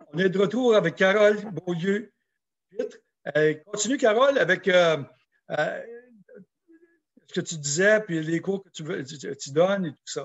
On est de retour avec Carole Beaulieu-Pitre. Continue, Carole, avec ce que tu disais, puis les cours que tu donnes et tout ça.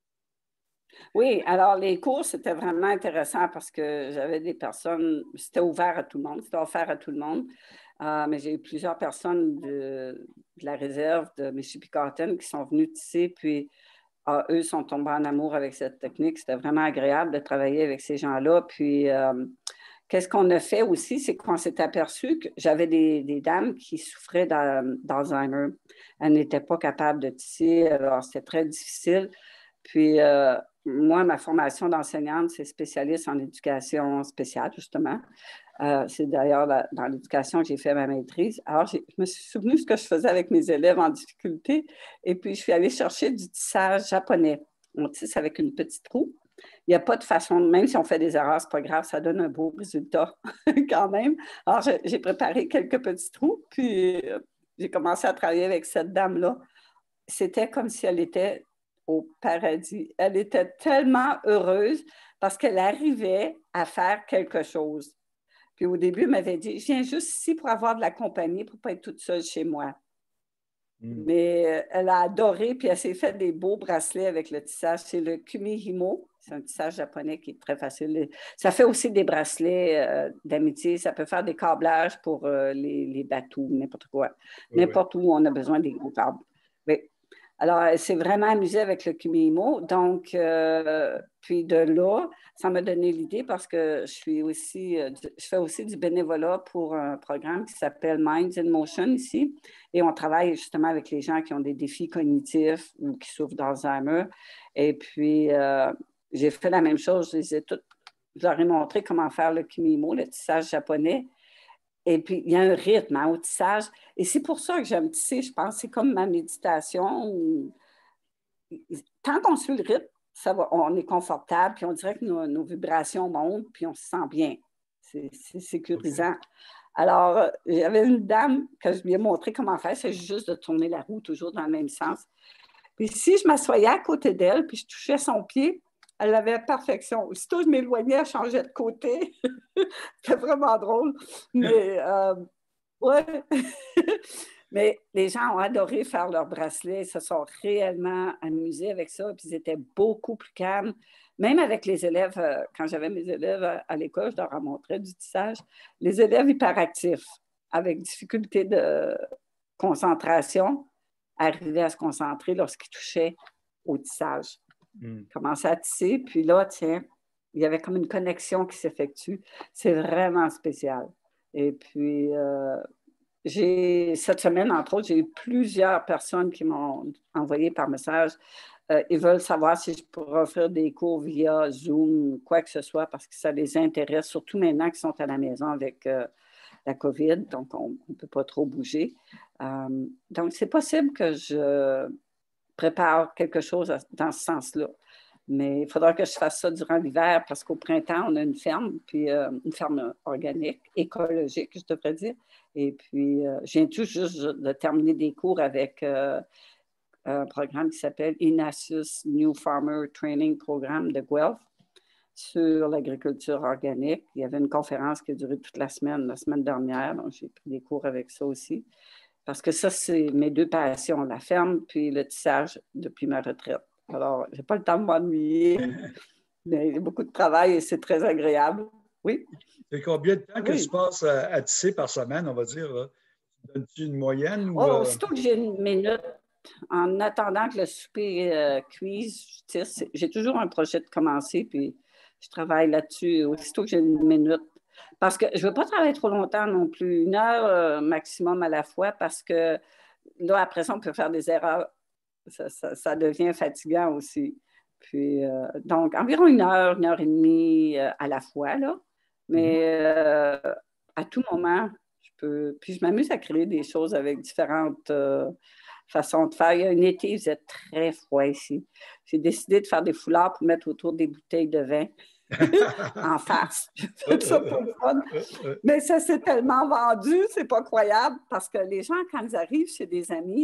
Oui, alors les cours, c'était vraiment intéressant parce que j'avais des personnes, c'était ouvert à tout le monde, c'était offert à tout le monde. Mais j'ai eu plusieurs personnes de la réserve de Michipicoten qui sont venues tisser, puis eux sont tombés en amour avec cette technique. C'était vraiment agréable de travailler avec ces gens-là. Puis, qu'est-ce qu'on a fait aussi, c'est qu'on s'est aperçu que j'avais des dames qui souffraient d'Alzheimer. Elles n'étaient pas capables de tisser, alors c'était très difficile. Puis, moi, ma formation d'enseignante, c'est spécialiste en éducation spéciale, justement. C'est d'ailleurs dans l'éducation que j'ai fait ma maîtrise. Alors, je me suis souvenu de ce que je faisais avec mes élèves en difficulté et puis je suis allée chercher du tissage japonais. On tisse avec une petite roue. Il n'y a pas de façon, même si on fait des erreurs, ce n'est pas grave, ça donne un beau résultat quand même. Alors, j'ai préparé quelques petits trous, puis j'ai commencé à travailler avec cette dame-là. C'était comme si elle était au paradis. Elle était tellement heureuse parce qu'elle arrivait à faire quelque chose. Puis au début, elle m'avait dit, je viens juste ici pour avoir de la compagnie, pour ne pas être toute seule chez moi. Mais elle a adoré, puis elle s'est fait des beaux bracelets avec le tissage. C'est le Kumihimo. C'est un tissage japonais qui est très facile. Ça fait aussi des bracelets d'amitié. Ça peut faire des câblages pour les bateaux, n'importe quoi. Oui, n'importe où on a besoin des gros câbles. Oui. Alors, elle s'est vraiment amusée avec le Kumihimo. Donc, puis de là, ça m'a donné l'idée parce que je fais aussi du bénévolat pour un programme qui s'appelle Minds in Motion ici. Et on travaille justement avec les gens qui ont des défis cognitifs ou qui souffrent d'Alzheimer. Et puis, j'ai fait la même chose. Je leur ai montré comment faire le Kumihimo, le tissage japonais. Et puis, il y a un rythme au tissage. Et c'est pour ça que j'aime tisser, je pense. C'est comme ma méditation. Tant qu'on suit le rythme, ça va, on est confortable, puis on dirait que nos vibrations montent, puis on se sent bien. C'est sécurisant. Okay. Alors, j'avais une dame que je lui ai montré comment faire. C'est juste de tourner la roue toujours dans le même sens. Puis si je m'assoyais à côté d'elle, puis je touchais son pied, elle avait à perfection. Aussitôt je m'éloignais, elle changeait de côté. C'était vraiment drôle. Mais, ouais. Mais les gens ont adoré faire leurs bracelets. Ils se sont réellement amusés avec ça. Puis ils étaient beaucoup plus calmes. Même avec les élèves, quand j'avais mes élèves à l'école, je leur montrais du tissage. Les élèves hyperactifs, avec difficulté de concentration, arrivaient à se concentrer lorsqu'ils touchaient au tissage. Ils commençaient à tisser, puis là, tiens, il y avait comme une connexion qui s'effectue. C'est vraiment spécial. Et puis, cette semaine, entre autres, j'ai eu plusieurs personnes qui m'ont envoyé par message. Ils veulent savoir si je pourrais offrir des cours via Zoom, quoi que ce soit, parce que ça les intéresse, surtout maintenant qu'ils sont à la maison avec la COVID, donc on ne peut pas trop bouger. Donc, c'est possible que je prépare quelque chose dans ce sens-là. Mais il faudra que je fasse ça durant l'hiver parce qu'au printemps, on a une ferme, puis une ferme organique, écologique, je devrais dire. Et puis, je viens tout juste de terminer des cours avec un programme qui s'appelle INASUS New Farmer Training Programme de Guelph sur l'agriculture organique. Il y avait une conférence qui a duré toute la semaine dernière, donc j'ai pris des cours avec ça aussi. Parce que ça, c'est mes deux passions, la ferme puis le tissage depuis ma retraite. Alors, je n'ai pas le temps de m'ennuyer, mais j'ai beaucoup de travail et c'est très agréable. Oui. C'est combien de temps que tu passes à tisser par semaine, on va dire? Donnes-tu une moyenne? Ou, aussitôt que j'ai une minute, en attendant que le souper cuise, je tisse. J'ai toujours un projet de commencer, puis je travaille là-dessus aussitôt que j'ai une minute. Parce que je ne veux pas travailler trop longtemps non plus, 1 heure maximum à la fois, parce que là, après ça, on peut faire des erreurs. Ça devient fatigant aussi. Puis, donc, environ 1 heure, 1 heure et demie à la fois, là. Mais à tout moment, je peux... Puis, je m'amuse à créer des choses avec différentes façons de faire. Il y a un été, il faisait très froid ici. J'ai décidé de faire des foulards pour mettre autour des bouteilles de vin. En face. J'ai fait ça pour le fun. Mais ça s'est tellement vendu, c'est pas croyable, parce que les gens, quand ils arrivent chez des amis,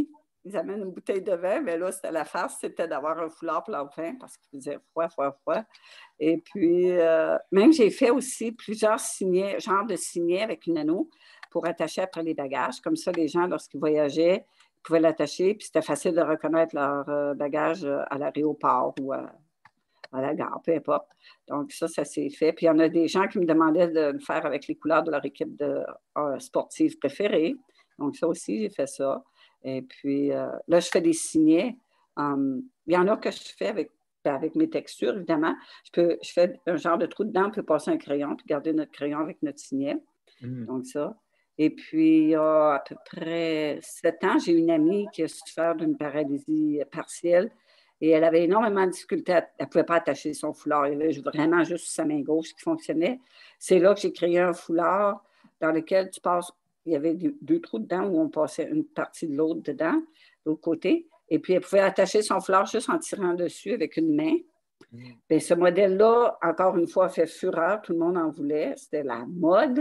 ils amènent une bouteille de vin, mais là, c'était la farce, c'était d'avoir un foulard pour leur vin parce qu'il faisait froid, froid, froid. Et puis, même j'ai fait aussi plusieurs signets, genres de signets avec une anneau pour attacher après les bagages. Comme ça, les gens, lorsqu'ils voyageaient, ils pouvaient l'attacher, puis c'était facile de reconnaître leur bagage à l'aéroport ou à la gare, peu importe. Donc, ça s'est fait. Puis, il y en a des gens qui me demandaient de le faire avec les couleurs de leur équipe sportive préférée. Donc, ça aussi, j'ai fait ça. Et puis, là, je fais des signets. Il y en a que je fais avec mes textures, évidemment. Je fais un genre de trou dedans, on peut passer un crayon, puis garder notre crayon avec notre signet. Donc, ça. Et puis, il y a à peu près 7 ans, j'ai une amie qui a souffert d'une paralysie partielle et elle avait énormément de difficultés. Elle ne pouvait pas attacher son foulard. Il y avait vraiment juste sa main gauche qui fonctionnait. C'est là que j'ai créé un foulard dans lequel tu passes. Il y avait 2 trous dedans où on passait une partie de l'autre dedans, de l'autre côté. Et puis, elle pouvait attacher son foulard juste en tirant dessus avec une main. Bien, ce modèle-là, encore une fois, fait fureur. Tout le monde en voulait. C'était la mode.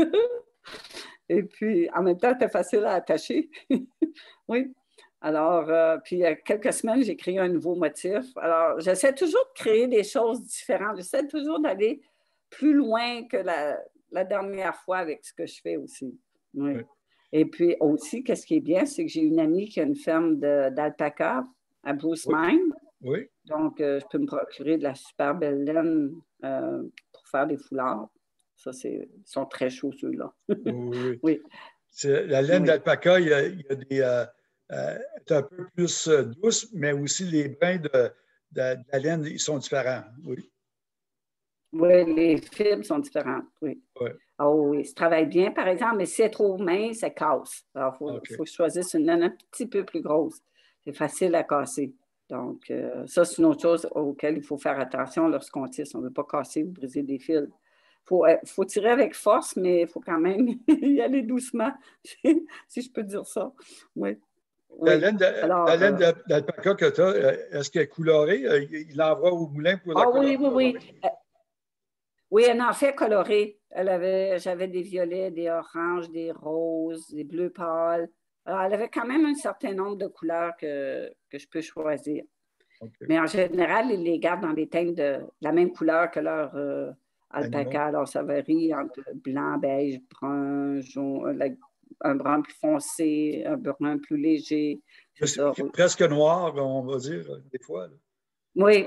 Et puis, en même temps, c'était facile à attacher. Oui. Alors, puis il y a quelques semaines, j'ai créé un nouveau motif. Alors, j'essaie toujours de créer des choses différentes. J'essaie toujours d'aller plus loin que la dernière fois avec ce que je fais aussi. Oui. Oui. Et puis aussi, qu'est-ce qui est bien, c'est que j'ai une amie qui a une ferme d'alpaca à Bruce Mine. Oui. Donc, je peux me procurer de la super belle laine pour faire des foulards. Ça, ils sont très chauds, ceux-là. Oui. Oui. La laine d'alpaca, il y a des... est un peu plus douce, mais aussi les brins de la laine, ils sont différents. Oui. Oui, les fibres sont différentes, oui. Oui. Oh oui, ça travaille bien, par exemple, mais si c'est trop mince, ça casse. Alors, il faut que je choisisse une laine un petit peu plus grosse. C'est facile à casser. Donc, ça, c'est une autre chose auquel il faut faire attention lorsqu'on tisse. On ne veut pas casser ou briser des fils. Il faut tirer avec force, mais il faut quand même y aller doucement, si je peux dire ça. Oui. La laine d'alpaca que tu as, est-ce qu'elle est colorée? Il l'envoie au moulin pour la colorer? Oui. Oui, elle en fait colorée. J'avais des violets, des oranges, des roses, des bleus pâles. Alors, elle avait quand même un certain nombre de couleurs que je peux choisir. Okay. Mais en général, ils les gardent dans des teintes de la même couleur que leur alpaca. Alors, ça varie entre blanc, beige, brun, jaune, un brun plus foncé, un brun plus léger. Ça, oui. Presque noir, on va dire, des fois. Là. Oui.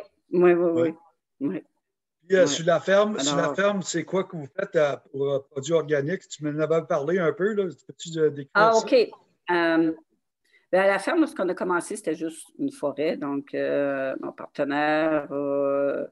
Puis, sur la ferme, c'est quoi que vous faites pour produits organiques? Tu m'en avais parlé un peu, là. Peux-tu décrire ça? OK. À la ferme, lorsqu'on a commencé, c'était juste une forêt. Donc, mon partenaire a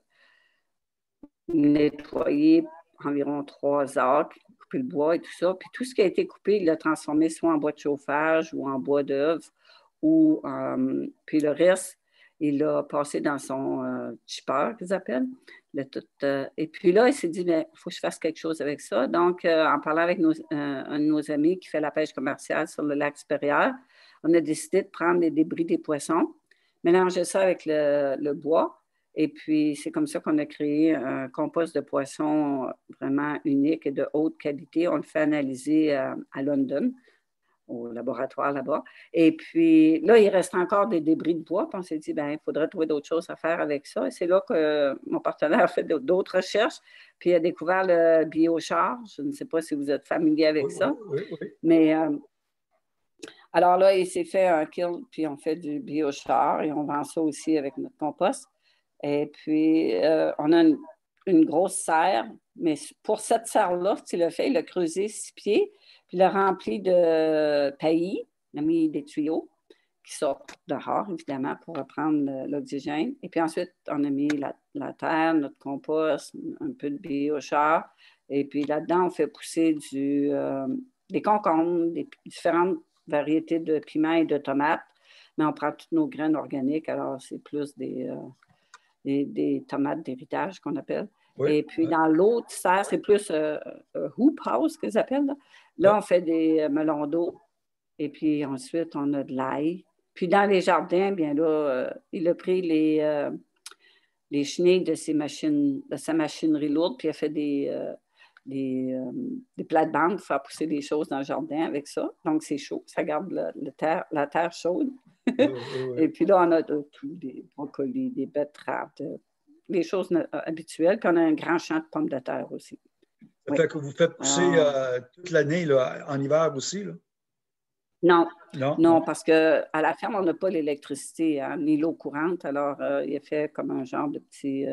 nettoyé environ 3 acres, coupé le bois et tout ça. Puis tout ce qui a été coupé, il l'a transformé soit en bois de chauffage ou en bois d'œuvre. Puis le reste, il l'a passé dans son chipper, qu'ils appellent. Et puis là, il s'est dit, il faut que je fasse quelque chose avec ça. Donc, en parlant avec un de nos amis qui fait la pêche commerciale sur le lac supérieur, on a décidé de prendre les débris des poissons, mélanger ça avec le bois. Et puis, c'est comme ça qu'on a créé un compost de poissons vraiment unique et de haute qualité. On le fait analyser à London, au laboratoire là-bas. Et puis, là, il reste encore des débris de bois. Puis on s'est dit, il faudrait trouver d'autres choses à faire avec ça. Et c'est là que mon partenaire a fait d'autres recherches. Puis, il a découvert le biochar. Je ne sais pas si vous êtes familier avec ça. Oui. Mais... alors là, il s'est fait un kiln, puis on fait du biochar et on vend ça aussi avec notre compost. Et puis, on a une grosse serre, mais pour cette serre-là, tu le fait, il a creusé 6 pieds, puis il l'a rempli de paillis, il a mis des tuyaux qui sortent dehors, évidemment, pour reprendre l'oxygène. Et puis ensuite, on a mis la terre, notre compost, un peu de biochar. Et puis là-dedans, on fait pousser des concombres, des différentes variétés de piments et de tomates. Mais on prend toutes nos graines organiques, alors c'est plus des tomates d'héritage qu'on appelle. Oui, et puis, dans l'autre serre, c'est plus hoop house qu'ils appellent. Là, on fait des melons d'eau. Et puis, ensuite, on a de l'ail. Puis, dans les jardins, bien là, il a pris les chenilles de sa machinerie lourde, puis il a fait des plates-bandes pour faire pousser des choses dans le jardin avec ça. Donc, c'est chaud. Ça garde la terre chaude. Oui, oui, oui. Et puis là, on a de tout, des brocolis, des betteraves, des choses habituelles. Puis on a un grand champ de pommes de terre aussi. Ça Oui. fait que vous faites pousser toute l'année, là, en hiver aussi, là? Non, Non, non. non, parce qu'à la ferme, on n'a pas l'électricité, hein, ni l'eau courante. Alors, il est fait comme un genre de petit.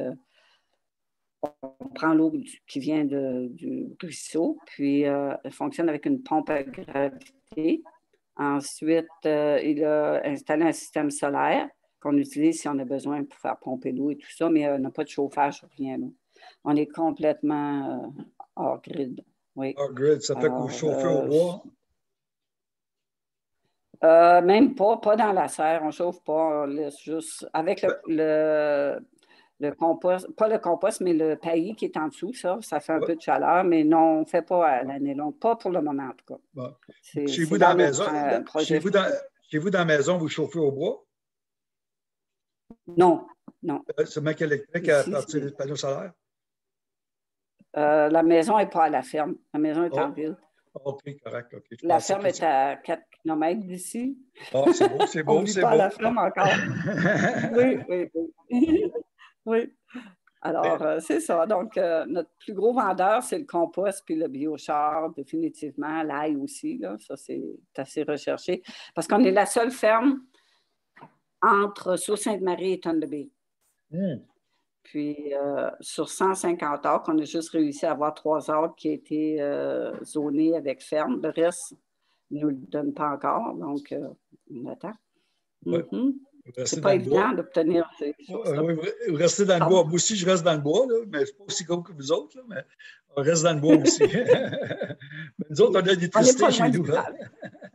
On prend l'eau qui vient du ruisseau, puis elle fonctionne avec une pompe à gravité. Ensuite, il a installé un système solaire qu'on utilise si on a besoin pour faire pomper l'eau et tout ça, mais on n'a pas de chauffage, rien. Là. On est complètement hors grid. Oui. Hors grid, ça fait que vous Alors, chauffez au bois. même pas dans la serre, on ne chauffe pas, on laisse juste avec le compost, pas le compost, mais le paillis qui est en dessous, ça fait un Ouais. peu de chaleur, mais non, on ne fait pas à l'année longue, pas pour le moment en tout cas. Bon. Chez vous C'est dans dans la maison, notre projet. chez vous dans la maison, vous chauffez au bois? Non, non. C'est mec électrique à Ici, partir des panneaux solaires? la maison n'est pas à la ferme. La maison est en Oh, ville. OK, correct. OK. Je La pensais ferme que est à 4 km d'ici. Ah, c'est beau, c'est On beau, ne vit c'est pas à beau. la ferme encore. Oui, oui, oui. Oui. Alors, c'est ça. Donc, notre plus gros vendeur, c'est le compost puis le biochar, définitivement. L'ail aussi, là. Ça, c'est assez recherché. Parce qu'on est la seule ferme entre Sault-Sainte-Marie et Thunder Bay. Hmm. Puis, sur 150 acres, on a juste réussi à avoir 3 acres qui étaient zonés avec ferme. Le reste ne nous le donne pas encore. Donc, on attend. Ouais. Mm-hmm. Vous C'est restez pas dans le bois. évident d'obtenir ces choses-là. Oui, vous restez dans le bois. Moi aussi, je reste dans le bois, là, mais je ne suis pas aussi gros que vous autres, là, mais on reste dans le bois aussi. Mais nous autres, on a de On n'est l'électricité pas chez loin du nous. Hein. village.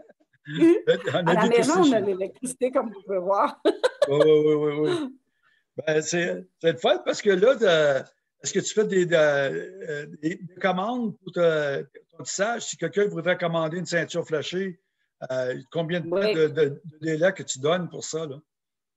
On À a de la maison, l'électricité on chez a nous. l'électricité, comme vous pouvez voir. Oui, oui, oui, oui. Ben, c'est le fun parce que là, est-ce que tu fais des commandes pour ton tissage? Si quelqu'un voudrait commander une ceinture flashée, combien de temps Oui. de délai que tu donnes pour ça? Là?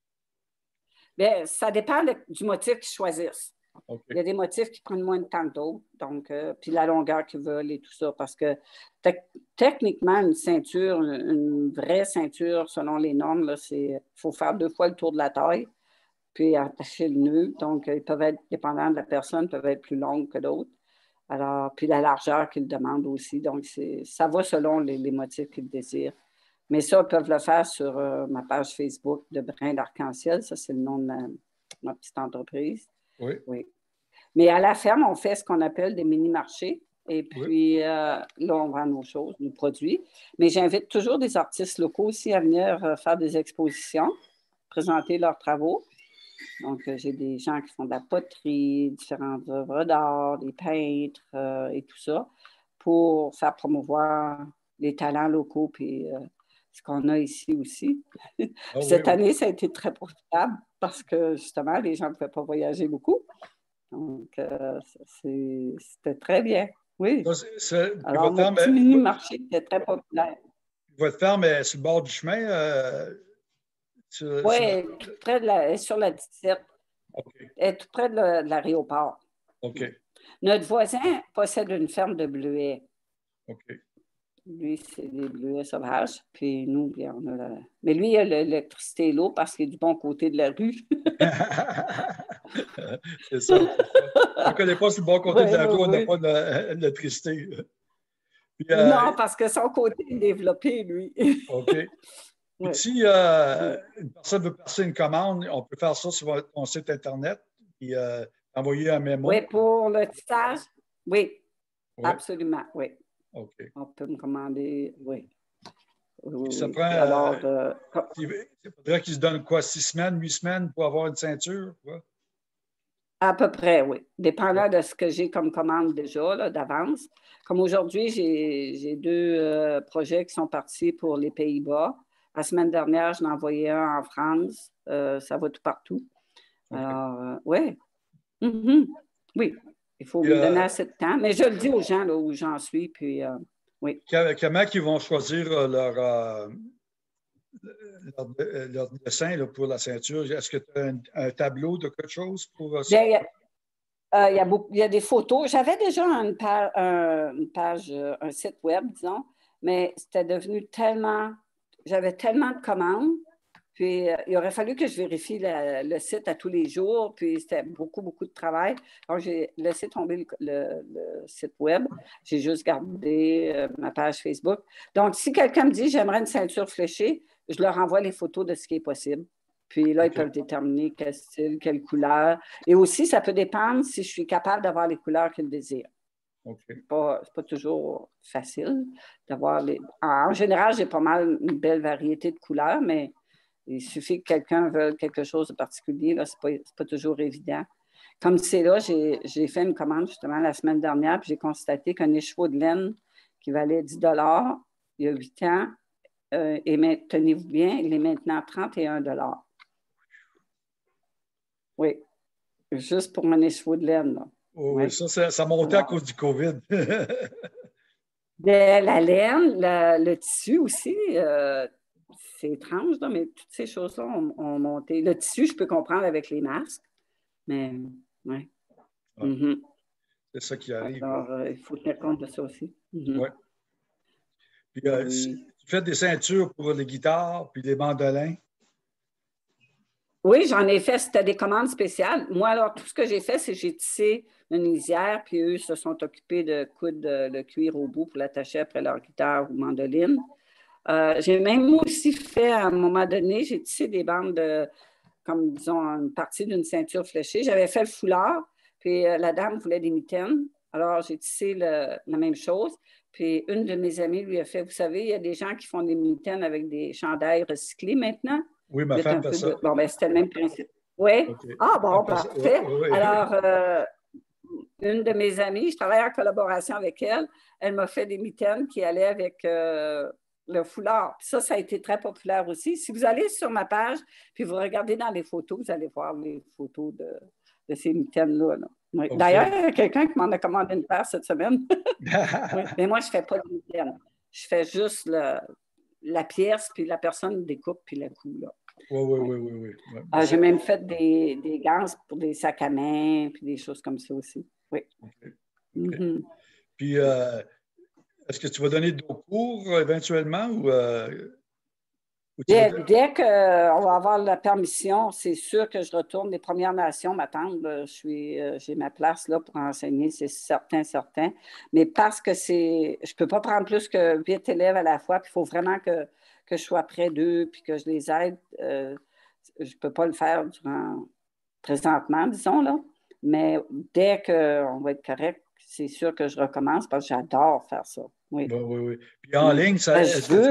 Bien, ça dépend du motif qu'ils choisissent. OK. Il y a des motifs qui prennent moins de temps que d'autres, donc, puis la longueur qu'ils veulent et tout ça, parce que techniquement, une ceinture, une vraie ceinture, selon les normes, il faut faire 2 fois le tour de la taille, puis attacher le nœud. Donc, ils peuvent être, dépendant de la personne, peuvent être plus longues que d'autres. Alors, puis la largeur qu'ils demandent aussi. Donc, ça va selon les motifs qu'ils désirent. Mais ça, ils peuvent le faire sur ma page Facebook de Brin d'Arc-en-Ciel. Ça, c'est le nom de ma petite entreprise. Oui. Oui. Mais à la ferme, on fait ce qu'on appelle des mini-marchés. Et puis, là, on vend nos choses, nos produits. Mais j'invite toujours des artistes locaux aussi à venir faire des expositions, présenter leurs travaux. Donc, j'ai des gens qui font de la poterie, différentes œuvres d'art, des peintres et tout ça, pour faire promouvoir les talents locaux puis ce qu'on a ici aussi. Ah, Cette oui, année, ça a été très profitable parce que, justement, les gens ne pouvaient pas voyager beaucoup. Donc, c'était très bien. Oui. Alors, mon petit mini-marché était très populaire. Votre ferme est sur le bord du chemin? Oui, tout près sur la 17. OK. Elle est tout près de l'aéroport. OK. Notre voisin possède une ferme de bleuets. OK. Lui, c'est des bleuets sauvages. Puis nous, bien, on a mais lui, il a l'électricité et l'eau parce qu'il est du bon côté de la rue. C'est ça. On ne connaît pas sur le bon côté de la rue, on n'a pas d'électricité. Non, parce que son côté est développé, lui. OK. Puis si une personne veut passer une commande, on peut faire ça sur ton site Internet et envoyer un mémo. Oui, pour le tissage, oui. Absolument, oui. OK. On peut me commander, oui. Ça prend. Il faudrait qu'il se donne quoi, 6 semaines, 8 semaines pour avoir une ceinture? Quoi? À peu près, oui. Dépendant de ce que j'ai comme commande déjà, là, d'avance. Comme aujourd'hui, j'ai 2 projets qui sont partis pour les Pays-Bas. La semaine dernière, je l'ai envoyé un en France. Ça va tout partout. Okay. Alors, oui. Mm-hmm. Oui, il faut me donner assez de temps. Mais je le dis aux gens là, où j'en suis, puis oui. Comment ils vont choisir leur dessin là, pour la ceinture? Est-ce que tu as un tableau de quelque chose pour ça? Il y a des photos. J'avais déjà une page, un site web, disons, mais c'était devenu tellement... J'avais tellement de commandes, Puis, il aurait fallu que je vérifie le site à tous les jours, puis c'était beaucoup, beaucoup de travail. Donc, j'ai laissé tomber le site web. J'ai juste gardé ma page Facebook. Donc, si quelqu'un me dit « j'aimerais une ceinture fléchée », je leur envoie les photos de ce qui est possible. Puis là, ils peuvent déterminer quel style, quelle couleur. Et aussi, ça peut dépendre si je suis capable d'avoir les couleurs qu'ils désirent. C'est pas toujours facile d'avoir les... En général, j'ai pas mal une belle variété de couleurs, mais il suffit que quelqu'un veuille quelque chose de particulier. Là, c'est pas toujours évident. Comme c'est là, j'ai fait une commande justement la semaine dernière, puis j'ai constaté qu'un écheveau de laine qui valait 10 il y a 8 ans, et tenez-vous bien, il est maintenant 31 Oui, juste pour un écheveau de laine. Là. Oui, oui, ça montait à cause du COVID. La laine, le tissu aussi, c'est étrange, là, mais toutes ces choses-là ont monté. Le tissu, je peux comprendre avec les masques, mais oui. Ouais. C'est ça qui arrive. Alors, il faut tenir compte de ça aussi. Oui. Puis, tu fais des ceintures pour les guitares, puis les mandolins. Oui, j'en ai fait. C'était des commandes spéciales. Moi, alors, tout ce que j'ai fait, c'est que j'ai tissé une lisière, puis eux se sont occupés de coudre le cuir au bout pour l'attacher après leur guitare ou mandoline. J'ai même aussi fait, à un moment donné, j'ai tissé des bandes comme, disons, une partie d'une ceinture fléchée. J'avais fait le foulard, puis la dame voulait des mitaines. Alors, j'ai tissé la même chose. Puis, une de mes amies lui a fait, vous savez, il y a des gens qui font des mitaines avec des chandails recyclés maintenant. Oui, ma femme fait ça. Bon, ben, c'était le même principe. Oui? Okay. Ah, bon, parfait. Oui. Alors, une de mes amies, je travaille en collaboration avec elle, elle m'a fait des mitaines qui allaient avec le foulard. Puis ça a été très populaire aussi. Si vous allez sur ma page, puis vous regardez dans les photos, vous allez voir les photos de ces mitaines-là. Là. Oui. Okay. D'ailleurs, il y a quelqu'un qui m'en a commandé une paire cette semaine. Oui. Mais moi, je ne fais pas de mitaines. Je fais juste la pièce, puis la personne découpe, puis la coud. Là. Oui. J'ai même fait des gants pour des sacs à main, puis des choses comme ça aussi. Oui. Okay. Puis, est-ce que tu vas donner d'autres cours éventuellement ou dès qu'on va avoir la permission, c'est sûr que je retourne. Les Premières Nations m'attendent. J'ai ma place là pour enseigner, c'est certain. Mais parce que je ne peux pas prendre plus que 8 élèves à la fois, puis il faut vraiment que je sois près d'eux, puis que je les aide. Je ne peux pas le faire présentement, disons, là. Mais dès qu'on va être correct, c'est sûr que je recommence parce que j'adore faire ça. Oui. Puis en ligne, ça.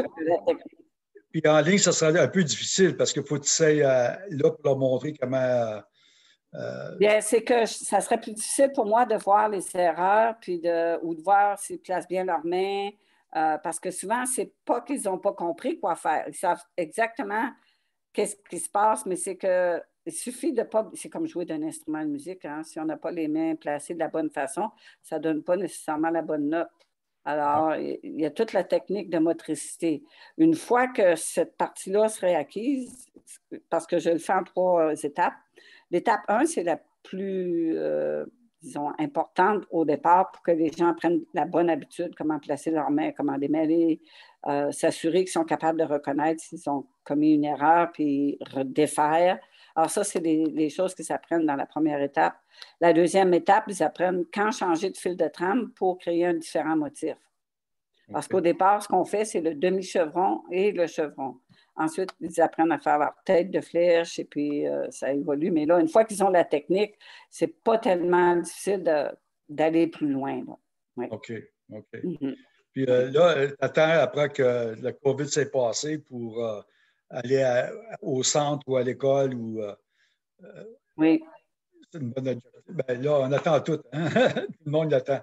Puis en ligne, ça serait un peu difficile parce qu'il faut que tu essaies là pour leur montrer comment. Bien, c'est que ça serait plus difficile pour moi de voir les erreurs ou de voir s'ils placent bien leurs mains. Parce que souvent, c'est pas qu'ils n'ont pas compris quoi faire. Ils savent exactement qu'est-ce qui se passe, mais c'est que il suffit de pas. C'est comme jouer d'un instrument de musique. Hein? Si on n'a pas les mains placées de la bonne façon, ça ne donne pas nécessairement la bonne note. Alors, il y a toute la technique de motricité. Une fois que cette partie-là serait acquise, parce que je le fais en 3 étapes, l'étape 1, c'est la plus, disons, importante au départ pour que les gens prennent la bonne habitude, comment placer leurs mains, comment démêler, s'assurer qu'ils sont capables de reconnaître s'ils ont commis une erreur, puis défaire. Alors ça, c'est les choses qu'ils apprennent dans la première étape. La deuxième étape, ils apprennent quand changer de fil de trame pour créer un différent motif. Parce qu'au départ, ce qu'on fait, c'est le demi-chevron et le chevron. Ensuite, ils apprennent à faire leur tête de flèche et puis ça évolue. Mais là, une fois qu'ils ont la technique, c'est pas tellement difficile d'aller plus loin. Ouais. OK. Puis là, tu attends après que le COVID s'est passé pour aller au centre ou à l'école ou. Oui. C'est une bonne objectif. Ben là, on attend tout. Hein? Tout le monde l'attend.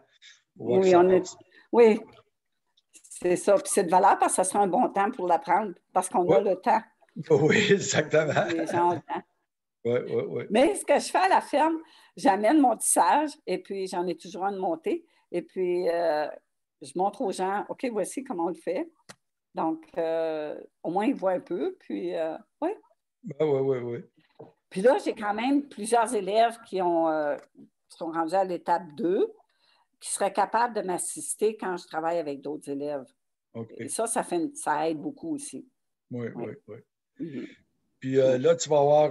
Oui, c'est ça. Puis c'est de valeur parce que ça sera un bon temps pour l'apprendre, parce qu'on a le temps. Oui, exactement. Les gens ont le temps. Oui. Mais ce que je fais à la ferme, j'amène mon tissage et puis j'en ai toujours un de monter. Et puis, je montre aux gens, OK, voici comment on le fait. Donc, au moins, ils voient un peu. Puis, oui. Oui. Puis là, j'ai quand même plusieurs élèves qui sont rendus à l'étape 2, qui seraient capables de m'assister quand je travaille avec d'autres élèves. Okay. Et ça aide beaucoup aussi. Oui. Mm-hmm. Puis là, tu vas avoir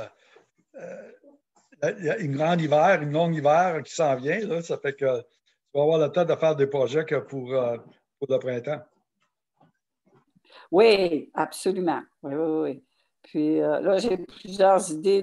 il y a une grande hiver, une longue hiver qui s'en vient. Là, ça fait que tu vas avoir le temps de faire des projets que pour le printemps. Oui, absolument. Oui, oui, oui. Puis là, j'ai plusieurs idées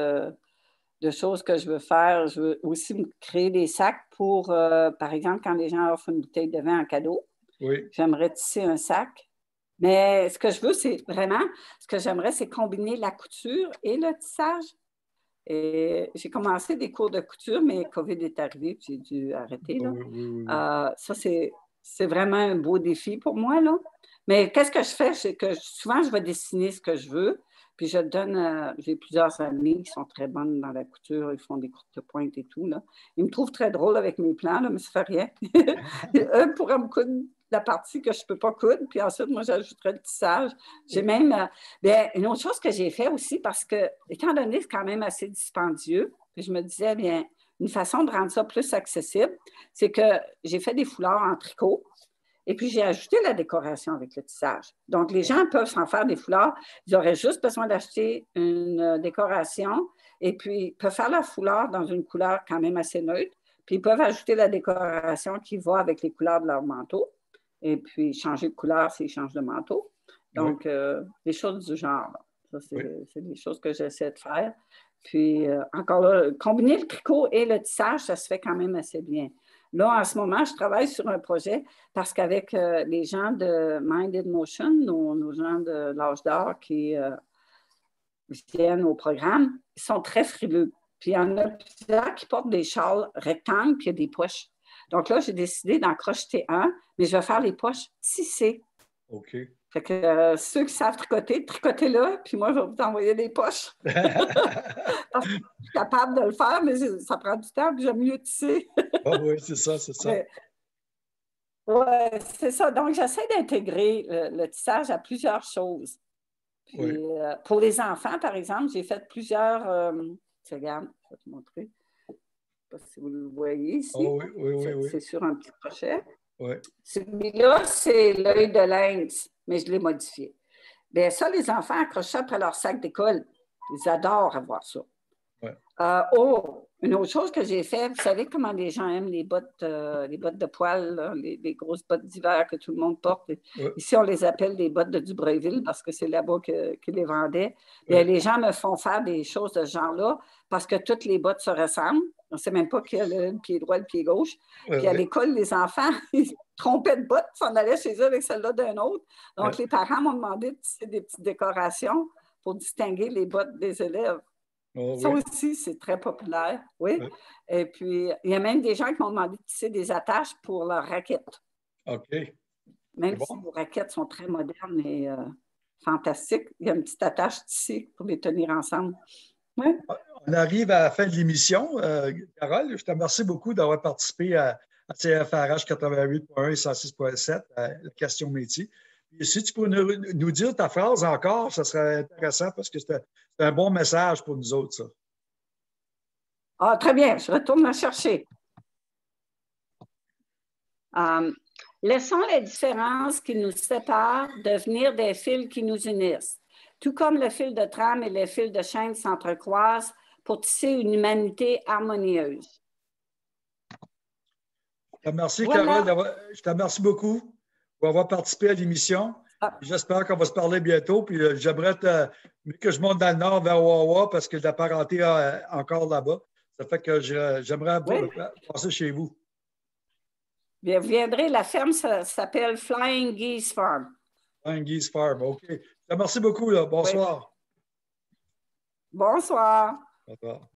de choses que je veux faire. Je veux aussi me créer des sacs pour, par exemple, quand les gens offrent une bouteille de vin en cadeau, Oui. j'aimerais tisser un sac. Mais ce que je veux, c'est vraiment, ce que j'aimerais, c'est combiner la couture et le tissage. Et j'ai commencé des cours de couture, mais COVID est arrivé, puis j'ai dû arrêter, là. Oui, oui, oui, oui. Ça, c'est vraiment un beau défi pour moi, là. Mais qu'est-ce que je fais? C'est que souvent, je vais dessiner ce que je veux, puis je donne, j'ai plusieurs amis qui sont très bonnes dans la couture, ils font des courtes pointes et tout, là. Ils me trouvent très drôle avec mes plans, là, mais ça fait rien. Eux pourraient me coudre la partie que je ne peux pas coudre, puis ensuite, moi, j'ajouterais le tissage. J'ai même, bien, une autre chose que j'ai fait aussi, parce que, étant donné que c'est quand même assez dispendieux, puis je me disais, bien, une façon de rendre ça plus accessible, c'est que j'ai fait des foulards en tricot, et puis, j'ai ajouté la décoration avec le tissage. Donc, les gens peuvent s'en faire des foulards. Ils auraient juste besoin d'acheter une décoration et puis ils peuvent faire leur foulard dans une couleur quand même assez neutre. Puis, ils peuvent ajouter la décoration qui va avec les couleurs de leur manteau et puis changer de couleur s'ils changent de manteau. Donc, des choses du genre. Ça, c'est des choses que j'essaie de faire. Puis, encore là, combiner le tricot et le tissage, ça se fait quand même assez bien. Là, en ce moment, je travaille sur un projet parce qu'avec les gens de Minded Motion, nos gens de l'âge d'or qui viennent au programme, ils sont très frileux. Puis il y en a plusieurs qui portent des châles rectangles puis il y a des poches. Donc là, j'ai décidé d'en crocheter un, mais je vais faire les poches tissées. OK. Fait que ceux qui savent tricoter, tricotez-là, puis moi, je vais vous envoyer des poches. Parce que je suis capable de le faire, mais ça prend du temps, puis j'aime mieux tisser. Oui, c'est ça, c'est ça. Oui, c'est ça. Donc, j'essaie d'intégrer le tissage à plusieurs choses. Puis, pour les enfants, par exemple, j'ai fait plusieurs. Regarde, je vais te montrer. Je ne sais pas si vous le voyez ici. Oh, oui. C'est sur un petit crochet. Oui. Celui-là, c'est l'œil de lynx, mais je l'ai modifié. Bien, ça, les enfants accrochent ça après leur sac d'école. Ils adorent avoir ça. Ouais. Une autre chose que j'ai fait, vous savez comment les gens aiment les bottes de poil, là, les grosses bottes d'hiver que tout le monde porte. Ici, on les appelle des bottes de Dubreuilville parce que c'est là-bas qu'ils les vendaient. Bien, les gens me font faire des choses de ce genre-là parce que toutes les bottes se ressemblent. On ne sait même pas qui a le pied droit et le pied gauche. Puis à l'école, les enfants, ils se trompaient de bottes, s'en allaient chez eux avec celle-là d'un autre. Donc, les parents m'ont demandé de tisser des petites décorations pour distinguer les bottes des élèves. Ça aussi, c'est très populaire, oui. Et puis, il y a même des gens qui m'ont demandé de tisser des attaches pour leurs raquettes. OK. Même si vos raquettes sont très modernes et fantastiques, il y a une petite attache tissée pour les tenir ensemble. Ouais. On arrive à la fin de l'émission. Carole, je te remercie beaucoup d'avoir participé à CFRH 88.1 et 106.7, à la question métier. Et si tu peux nous dire ta phrase encore, ça serait intéressant parce que c'est un bon message pour nous autres, ça. Ah, très bien, je retourne la chercher. Laissons les différences qui nous séparent devenir des fils qui nous unissent. Tout comme le fil de trame et le fil de chaîne s'entrecroisent pour tisser une humanité harmonieuse. Je te remercie, Carole. Je te remercie beaucoup pour avoir participé à l'émission. J'espère qu'on va se parler bientôt. Puis j'aimerais que je monte dans le nord vers Wawa parce que la parenté est encore là-bas. Ça fait que j'aimerais passer chez vous. Bien, vous viendrez, la ferme s'appelle Flying Geese Farm. Flying Geese Farm, OK. Je te remercie beaucoup. Là. Bonsoir. Bonsoir. Bonsoir.